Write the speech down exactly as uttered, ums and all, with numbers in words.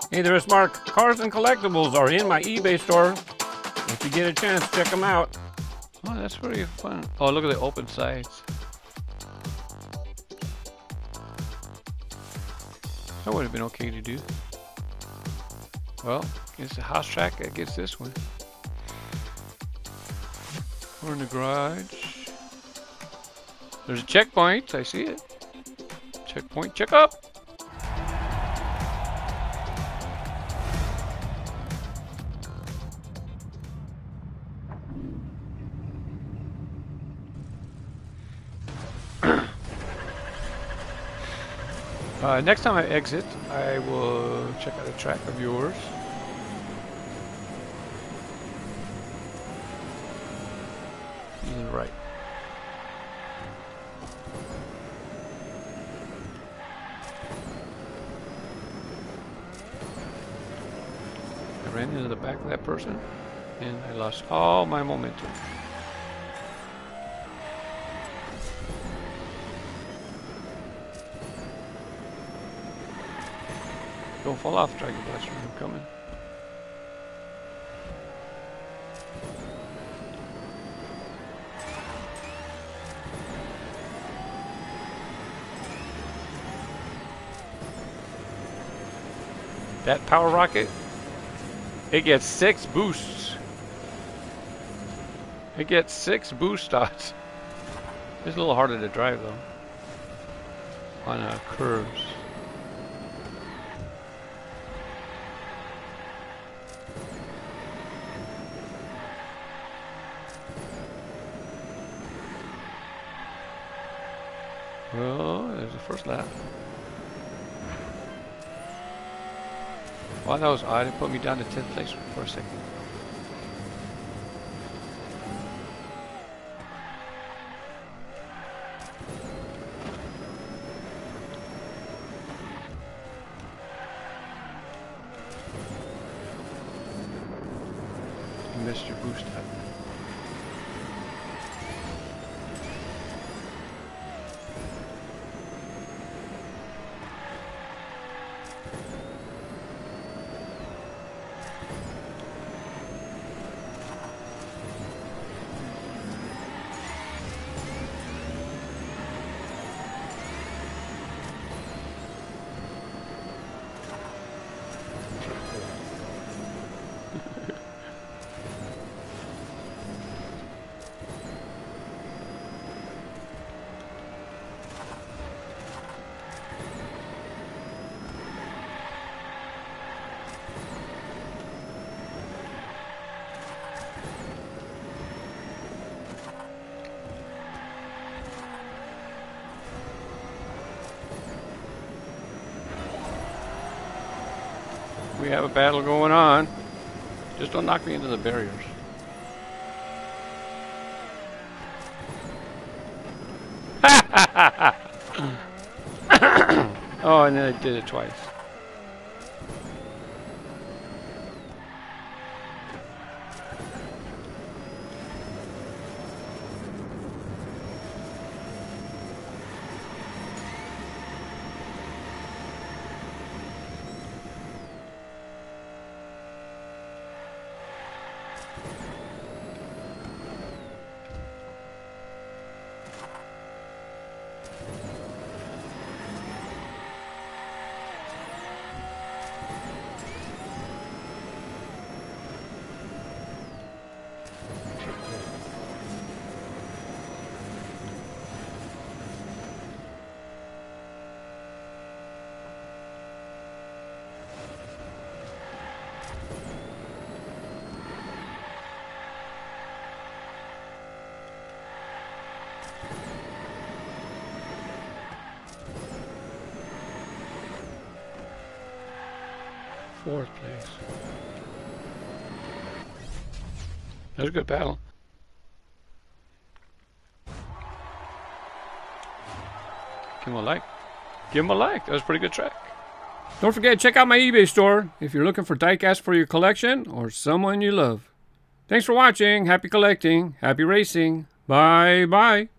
Hey there, it's Mark. Cars and collectibles are in my eBay store. If you get a chance, check them out. Oh, that's pretty fun. Oh, look at the open sides. That would have been okay to do. Well, it's a house track. I guess this one. We're in the garage. There's a checkpoint. I see it. Checkpoint. Check up. Uh, next time I exit, I will check out a track of yours. To the right. I ran into the back of that person, and I lost all my momentum. Don't fall off, Dragon Blaster. I'm coming. That power rocket, it gets six boosts. It gets six boost dots. It's a little harder to drive though on uh, curves. Well, there's the first lap. Wow, that was odd. It put me down to tenth place for a second. You missed your boost up. We have a battle going on. Just don't knock me into the barriers. Oh, and then I did it twice. Fourth place. That was a good battle. Give him a like. Give him a like. That was a pretty good track. Don't forget to check out my eBay store if you're looking for diecast for your collection or someone you love. Thanks for watching. Happy collecting. Happy racing. Bye bye.